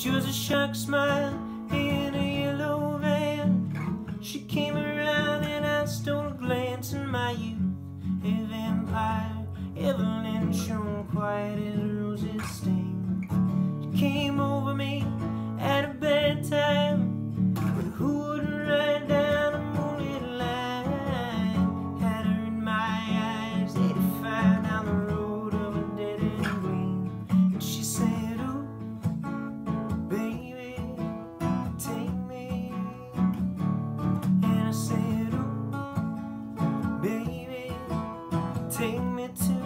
She was a shark smile in a yellow van. She came around and I stole a glance in my youth. A vampire, Evelyn shone quiet as roses sting. She came over me at a bad time, but who wouldn't ride down a moonlit line? Had her in my eyes, 85 down the road of a dead-end green. And she said, ooh, baby, take me. And I said, ooh, baby, take me too.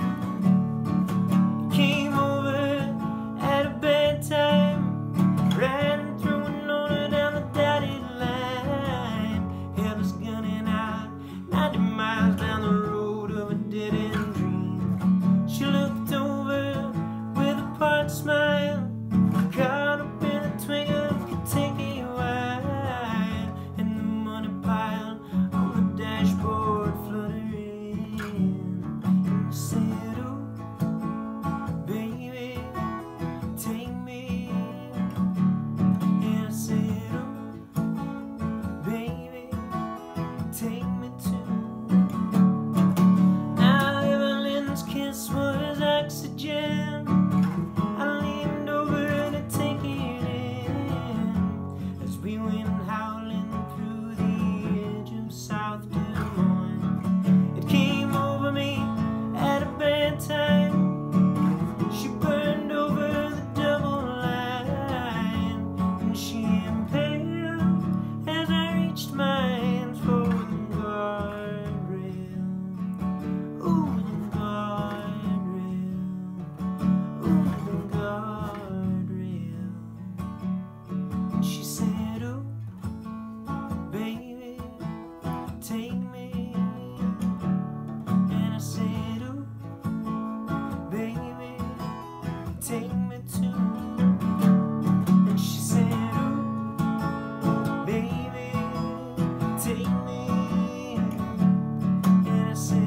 Came over at a bad time, riding through and on her down the dotted line. Hell was gunning out 90 miles down the road of a dead-end dream. She looked over with a part smile, caught up in a twinkle of Kentucky wine, and the money pile on the dashboard fluttering. And she said, ooh, baby, take me. And I said, ooh, baby, take me too. Now Evelyn's kiss was oxygen. I leaned over to take it in as we went howling through the edge of South Des Moines. It came over me at a bad time. She burned over the double line, and she impaled as I reached my hands for the guardrail. Ooh, the guardrail. Ooh, the guardrail. And she said, ooh, baby, take me. And I said, ooh, baby, take me too. And she said, ooh, baby, take me. And I said,